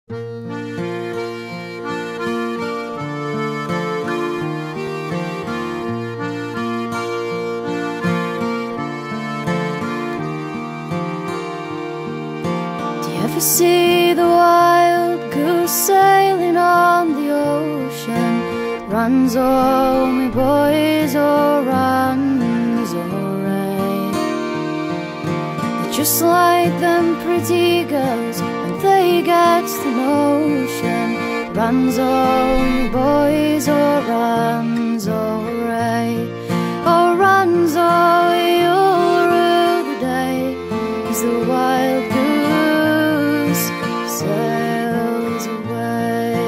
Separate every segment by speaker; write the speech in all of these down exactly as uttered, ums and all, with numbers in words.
Speaker 1: Ever see the wild goose sailing on the ocean? Runs oh me boys, oh runs away. They're just like them pretty girls when they get the notion. Runs oh me boys, oh runs away. Oh runs oh you'll rue the day as the wild goose sails away.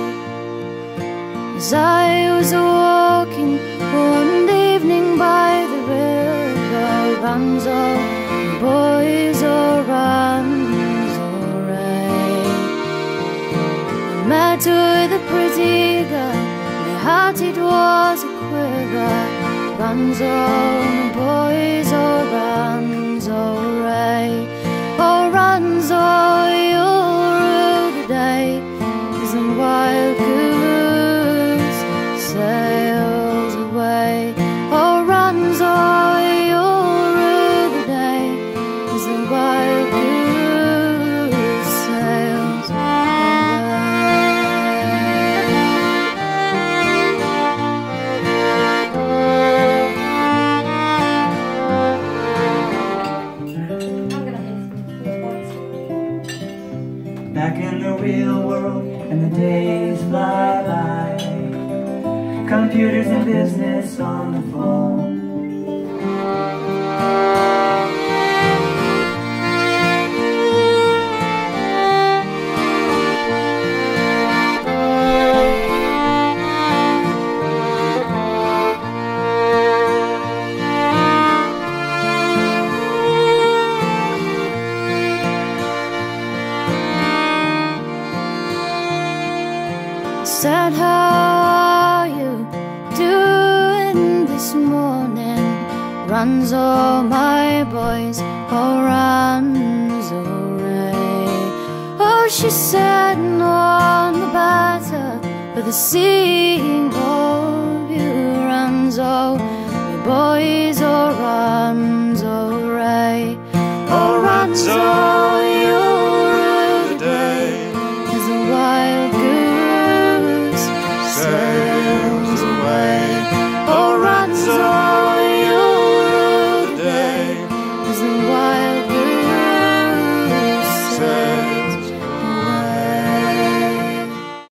Speaker 1: As I was walking one evening by the river, runs oh boys, oh runs away. I met with a pretty girl, my heart it was a quiver. Runs oh boys, oh runs away. Oh runs oh you'll rue the day as the wild goose sails away. Oh runs oh you'll rue the day as the wild goose sails
Speaker 2: Back in the real world and the days fly by, computers and business on the phone.
Speaker 1: Said, how are you doing this morning? Runs all my boys, oh runs away. Oh, she said, no, the better for the seeing of you. Runs all my boys, oh runs away. Oh runs all